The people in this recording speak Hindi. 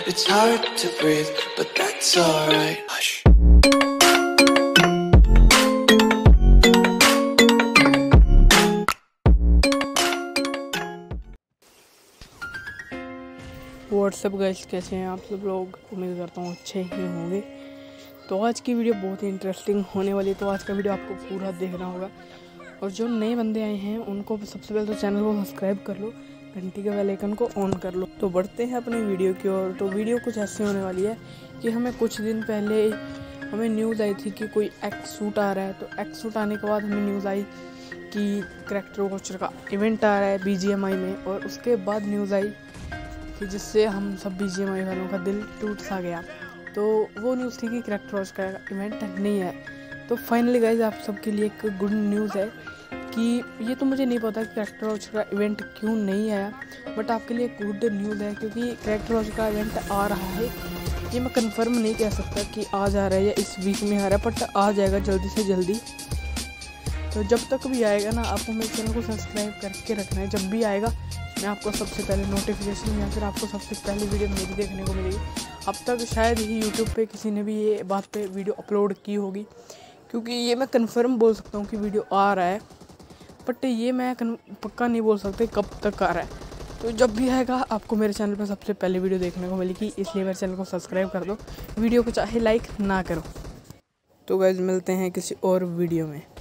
It's hard to breathe, but that's alright. Hush. What's up guys, कैसे हैं आप सब लोग? उम्मीद करता हूँ अच्छे ही होंगे। तो आज की वीडियो बहुत ही इंटरेस्टिंग होने वाली है, तो आज का वीडियो आपको पूरा देखना होगा। और जो नए बंदे आए हैं उनको सबसे पहले तो चैनल को सब्सक्राइब कर लो, घंटी के बेल आइकन को ऑन कर लो। तो बढ़ते हैं अपनी वीडियो की ओर। तो वीडियो कुछ ऐसे होने वाली है कि हमें कुछ दिन पहले हमें न्यूज़ आई थी कि कोई एक्स सूट आ रहा है। तो एक्स सूट आने के बाद हमें न्यूज़ आई कि करैक्टर वॉचर का इवेंट आ रहा है BGMI में। और उसके बाद न्यूज़ आई कि जिससे हम सब BGMI वालों का दिल टूट सा गया। तो वो न्यूज़ थी कि करैक्टर वॉच का इवेंट नहीं है। तो फाइनली गाइज आप सबके लिए एक गुड न्यूज़ है कि ये तो मुझे नहीं पता कि करैक्टर वॉच का इवेंट क्यों नहीं आया, बट आपके लिए एक गुड न्यूज़ है क्योंकि करैक्टर वॉच का इवेंट आ रहा है। ये मैं कंफर्म नहीं कह सकता कि आज आ रहा है या इस वीक में आ रहा है, बट आ जाएगा जल्दी से जल्दी। तो जब तक भी आएगा ना, आपको मेरे चैनल को सब्सक्राइब करके रखना है। जब भी आएगा मैं आपको सबसे पहले नोटिफिकेशन या फिर आपको सबसे पहले वीडियो मेरी देखने को मिलेगी। अब तक शायद ही यूट्यूब पे किसी ने भी ये बात पे वीडियो अपलोड की होगी, क्योंकि ये मैं कंफर्म बोल सकता हूँ कि वीडियो आ रहा है, बट ये मैं पक्का नहीं बोल सकते कब तक आ रहा है। तो जब भी आएगा आपको मेरे चैनल पर सबसे पहले वीडियो देखने को मिलेगी, इसलिए मेरे चैनल को सब्सक्राइब कर दो, वीडियो को चाहे लाइक ना करो। तो गाइस मिलते हैं किसी और वीडियो में।